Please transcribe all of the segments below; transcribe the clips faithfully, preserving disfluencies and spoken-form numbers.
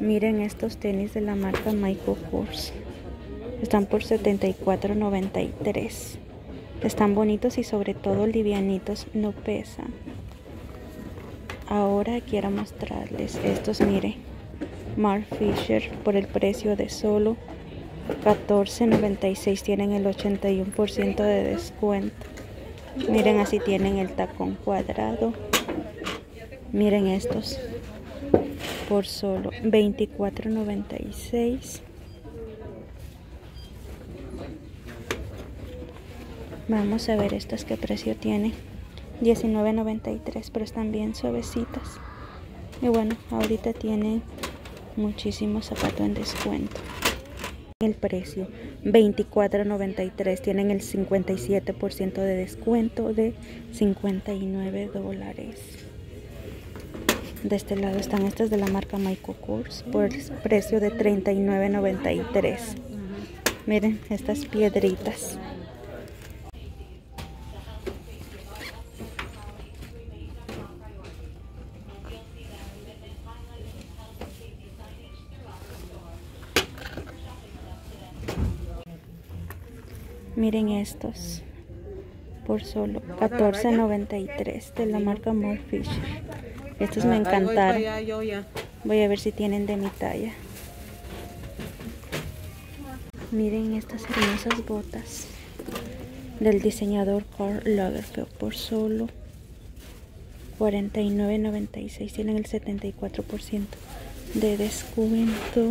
Miren estos tenis de la marca Michael Kors. Están por setenta y cuatro noventa y tres. Están bonitos y sobre todo livianitos, no pesan. Ahora quiero mostrarles estos, miren. Marc Fisher por el precio de solo catorce noventa y seis. Tienen el ochenta y uno por ciento de descuento. Miren, así tienen el tacón cuadrado. Miren estos por solo veinticuatro noventa y seis. Vamos a ver estas qué precio tienen. diecinueve noventa y tres, pero están bien suavecitas. Y bueno, ahorita tienen muchísimos zapatos en descuento. El precio veinticuatro noventa y tres, tienen el cincuenta y siete por ciento de descuento de cincuenta y nueve dólares. De este lado están estas de la marca Michael Kors por el precio de treinta y nueve noventa y tres. Miren estas piedritas. Miren estos por solo catorce noventa y tres de la marca Marc Fisher. Estos me encantaron. Voy a ver si tienen de mi talla. Miren estas hermosas botas del diseñador Karl Lagerfeld por solo cuarenta y nueve noventa y seis. Tienen el setenta y cuatro por ciento de descuento.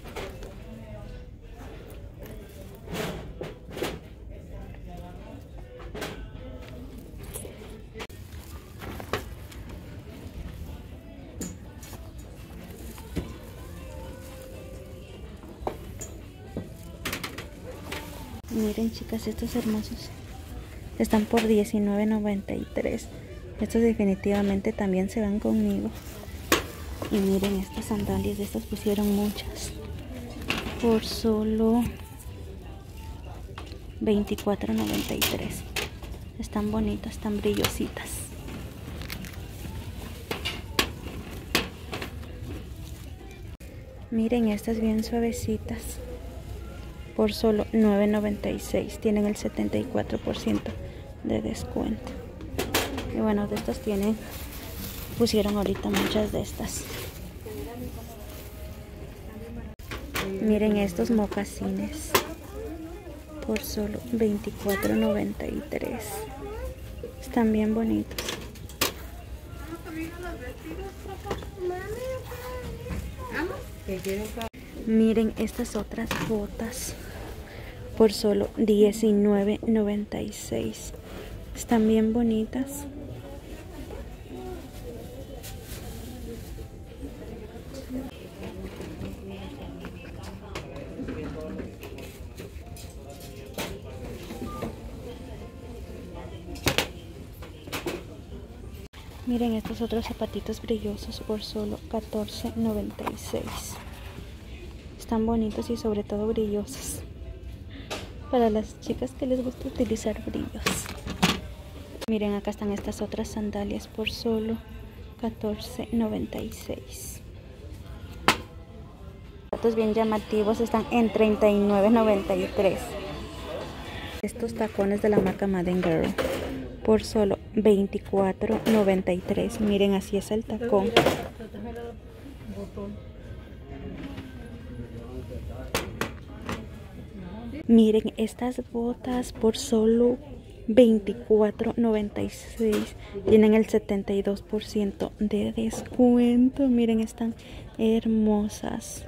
Miren, chicas, estos hermosos están por diecinueve noventa y tres. Estos definitivamente también se van conmigo. Y miren estas sandalias, de estas pusieron muchas por solo veinticuatro noventa y tres. Están bonitas, están brillositas. Miren estas bien suavecitas por solo nueve noventa y seis. Tienen el setenta y cuatro por ciento de descuento. Y bueno, de estas tienen, pusieron ahorita muchas de estas. Miren estos mocasines por solo veinticuatro noventa y tres. Están bien bonitos. Miren estas otras botas por solo diecinueve noventa y seis. Están bien bonitas. Miren estos otros zapatitos brillosos por solo catorce noventa y seis. Están bonitos y sobre todo brillosos, para las chicas que les gusta utilizar brillos. Miren, acá están estas otras sandalias por solo catorce noventa y seis. Estos bien llamativos están en treinta y nueve noventa y tres. Estos tacones de la marca Madden Girl por solo veinticuatro noventa y tres. Miren, así es el tacón. Miren estas botas por solo veinticuatro noventa y seis. Tienen el setenta y dos por ciento de descuento. Miren, están hermosas.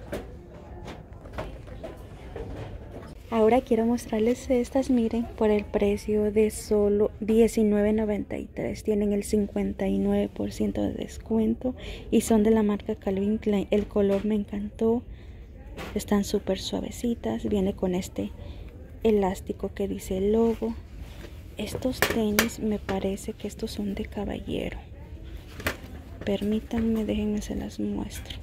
Ahora quiero mostrarles estas, miren, por el precio de solo diecinueve noventa y tres. Tienen el cincuenta y nueve por ciento de descuento y son de la marca Calvin Klein. El color me encantó. Están súper suavecitas. Viene con este elástico que dice el logo. Estos tenis me parece que estos son de caballero. Permítanme, déjenme se las muestro.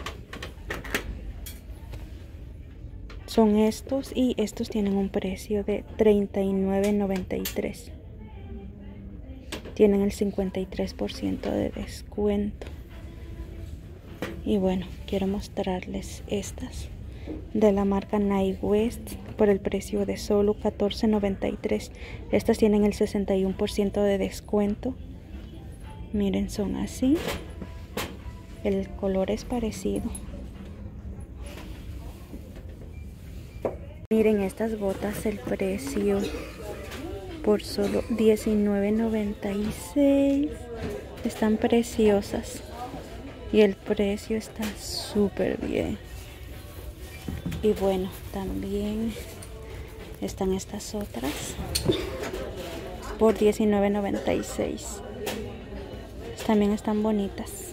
Son estos y estos tienen un precio de treinta y nueve noventa y tres. Tienen el cincuenta y tres por ciento de descuento. Y bueno, quiero mostrarles estas de la marca Nike West por el precio de solo catorce noventa y tres. Estas tienen el sesenta y uno por ciento de descuento. Miren, son así. El color es parecido. Miren estas botas, el precio por solo diecinueve noventa y seis. Están preciosas y el precio está súper bien. Y bueno, también están estas otras por diecinueve noventa y seis. También están bonitas.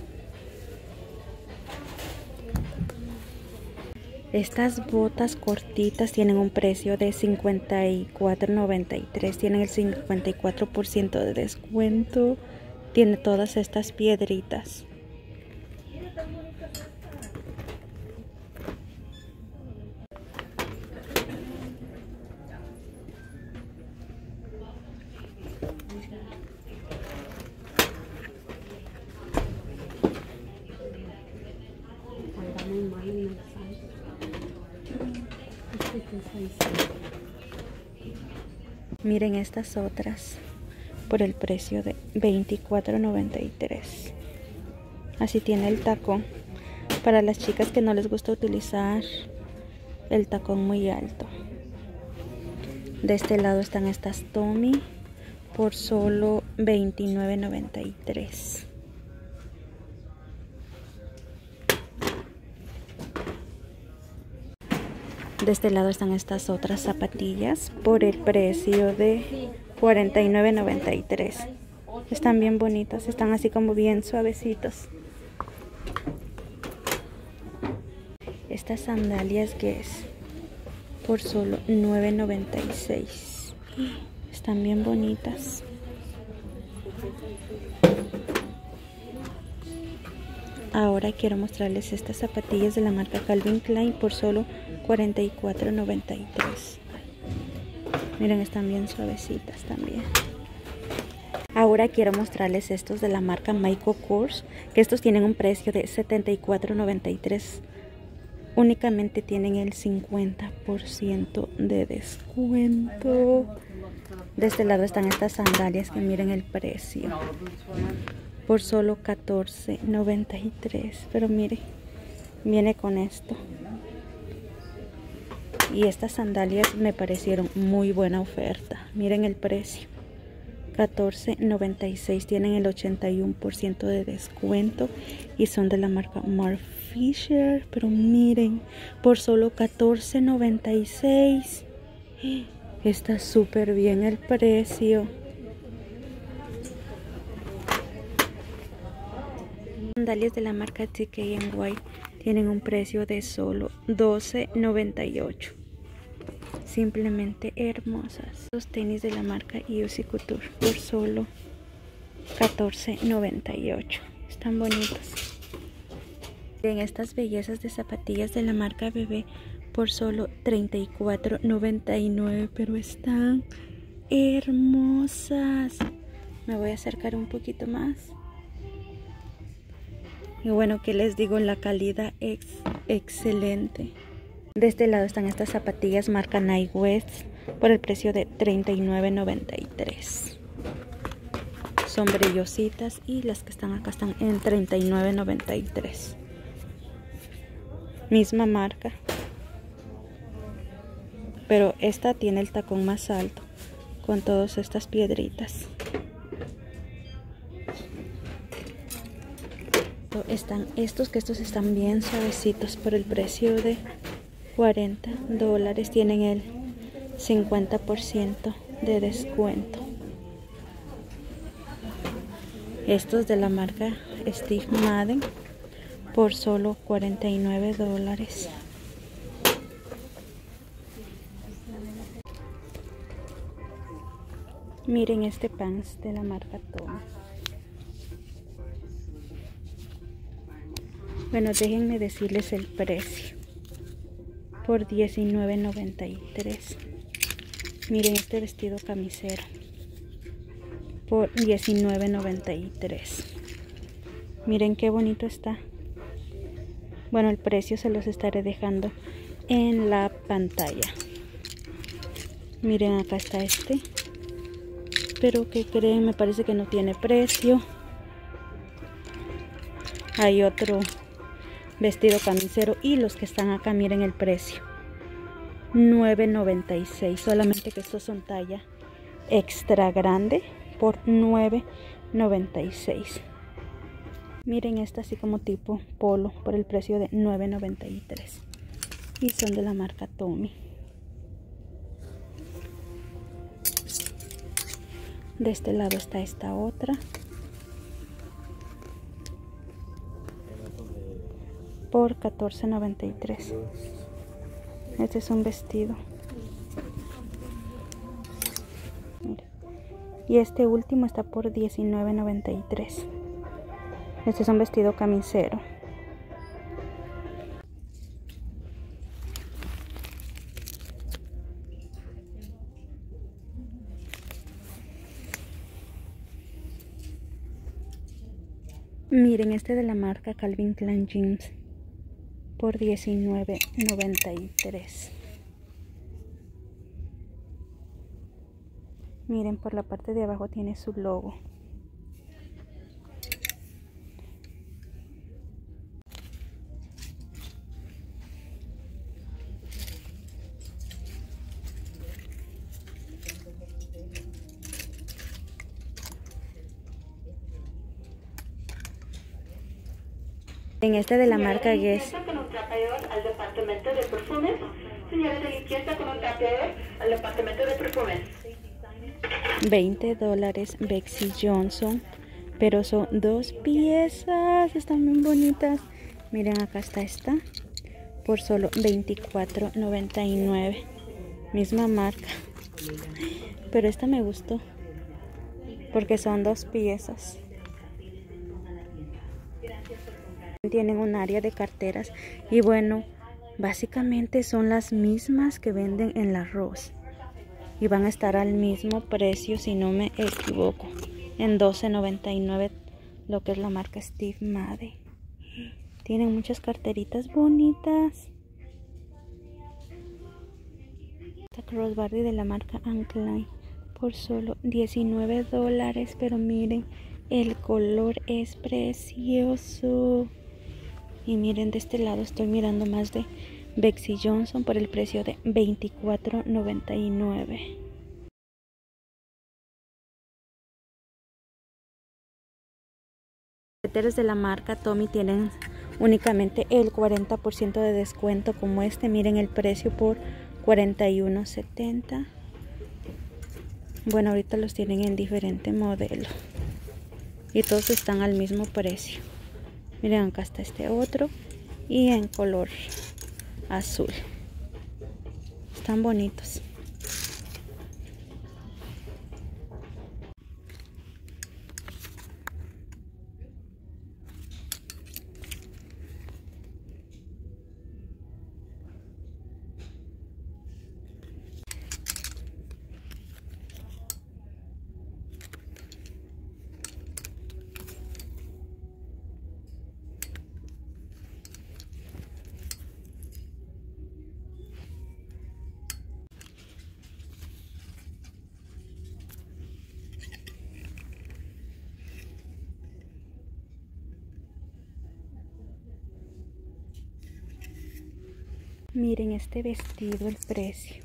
Estas botas cortitas tienen un precio de cincuenta y cuatro noventa y tres. Tienen el cincuenta y cuatro por ciento de descuento. Tiene todas estas piedritas. Miren estas otras por el precio de veinticuatro noventa y tres. Así tiene el tacón para las chicas que no les gusta utilizar el tacón muy alto. De este lado están estas Tommy por solo veintinueve noventa y tres. De este lado están estas otras zapatillas por el precio de cuarenta y nueve noventa y tres. Están bien bonitas, están así como bien suavecitos. Estas sandalias Guess por solo nueve noventa y seis. Están bien bonitas. Ahora quiero mostrarles estas zapatillas de la marca Calvin Klein por solo cuarenta y cuatro noventa y tres. Miren, están bien suavecitas también. Ahora quiero mostrarles estos de la marca Michael Kors, que estos tienen un precio de setenta y cuatro noventa y tres. Únicamente tienen el cincuenta por ciento de descuento. De este lado están estas sandalias que miren el precio por solo catorce noventa y tres. Pero miren, viene con esto. Y estas sandalias me parecieron muy buena oferta. Miren el precio, catorce noventa y seis. Tienen el ochenta y uno por ciento de descuento y son de la marca Marc Fisher. Pero miren, por solo catorce noventa y seis. Está súper bien el precio. Sandalias de la marca T K N Y tienen un precio de solo doce noventa y ocho. Simplemente hermosas. Los tenis de la marca U C Couture por solo catorce noventa y ocho. Están bonitos. Miren estas bellezas de zapatillas de la marca Bebé por solo treinta y cuatro noventa y nueve. Pero están hermosas. Me voy a acercar un poquito más. Y bueno, ¿qué les digo? La calidad es excelente. De este lado están estas zapatillas marca Nike West por el precio de treinta y nueve noventa y tres. Son brillositas y las que están acá están en treinta y nueve noventa y tres. Misma marca. Pero esta tiene el tacón más alto con todas estas piedritas. Están estos, que estos están bien suavecitos por el precio de cuarenta dólares. Tienen el cincuenta por ciento de descuento. Estos de la marca Steve Madden por solo cuarenta y nueve dólares. Miren este pants de la marca Tommy. Bueno, déjenme decirles el precio. Por diecinueve noventa y tres. Miren este vestido camisero. Por diecinueve noventa y tres. Miren qué bonito está. Bueno, el precio se los estaré dejando en la pantalla. Miren, acá está este. Pero que creen, me parece que no tiene precio. Hay otro vestido camisero y los que están acá, miren el precio. nueve noventa y seis. Solamente que estos son talla extra grande por nueve noventa y seis. Miren esta así como tipo polo por el precio de nueve noventa y tres. Y son de la marca Tommy. De este lado está esta otra. Por catorce noventa y tres. Este es un vestido. Mira. Y este último está por diecinueve noventa y tres. Este es un vestido camisero. Miren, este de la marca Calvin Klein Jeans por diecinueve noventa y tres. Miren, por la parte de abajo tiene su logo. En este de la marca Guess. Con un trapeador al departamento de perfumes. Señora de limpieza con un trapeador al departamento de perfumes. veinte dólares Betsy Johnson. Pero son dos piezas. Están bien bonitas. Miren, acá está esta. Por solo veinticuatro noventa y nueve. Misma marca. Pero esta me gustó. Porque son dos piezas. Tienen un área de carteras y bueno, básicamente son las mismas que venden en la Ross y van a estar al mismo precio si no me equivoco, en doce noventa y nueve, lo que es la marca Steve Madden. Tienen muchas carteritas bonitas. Esta crossbody de la marca Anne Klein por solo diecinueve dólares, pero miren, el color es precioso. Y miren, de este lado estoy mirando más de Betsy Johnson por el precio de veinticuatro noventa y nueve. Los suéteres de la marca Tommy tienen únicamente el cuarenta por ciento de descuento, como este. Miren el precio por cuarenta y uno setenta. Bueno, ahorita los tienen en diferente modelo y todos están al mismo precio. Miren, acá está este otro y en color azul. Están bonitos. Miren este vestido, el precio.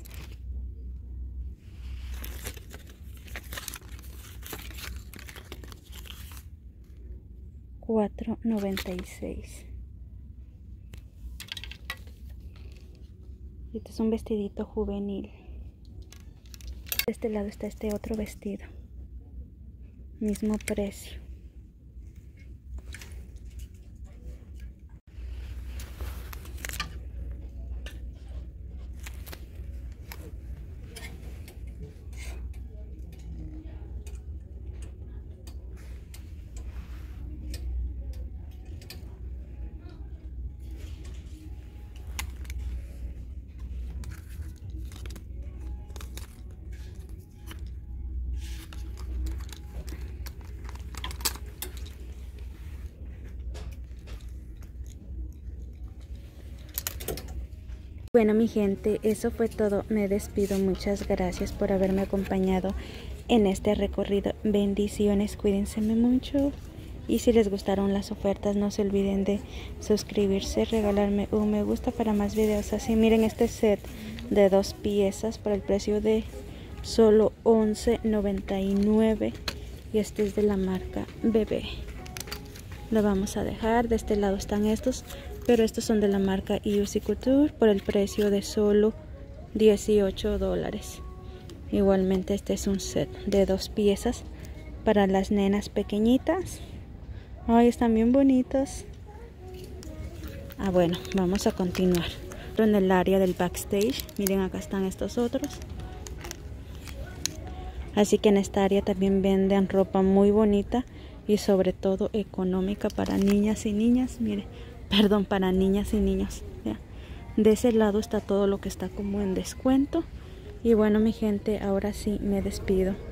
cuatro noventa y seis. Este es un vestidito juvenil. De este lado está este otro vestido. Mismo precio. bueno, mi gente, eso fue todo. Me despido. Muchas gracias por haberme acompañado en este recorrido. Bendiciones, cuídense mucho. Y si les gustaron las ofertas, no se olviden de suscribirse, regalarme un me gusta para más videos así. Miren este set de dos piezas por el precio de solo once noventa y nueve. Y este es de la marca Bebé. Lo vamos a dejar. De este lado están estos, pero estos son de la marca Juicy Couture por el precio de solo dieciocho dólares. Igualmente este es un set de dos piezas para las nenas pequeñitas. Ay, están bien bonitos. Ah, bueno, vamos a continuar en el área del backstage. Miren, acá están estos otros. Así que en esta área también venden ropa muy bonita y sobre todo económica para niñas y niñas. Miren, perdón, para niñas y niños. Ya. De ese lado está todo lo que está como en descuento. Y bueno, mi gente, ahora sí me despido.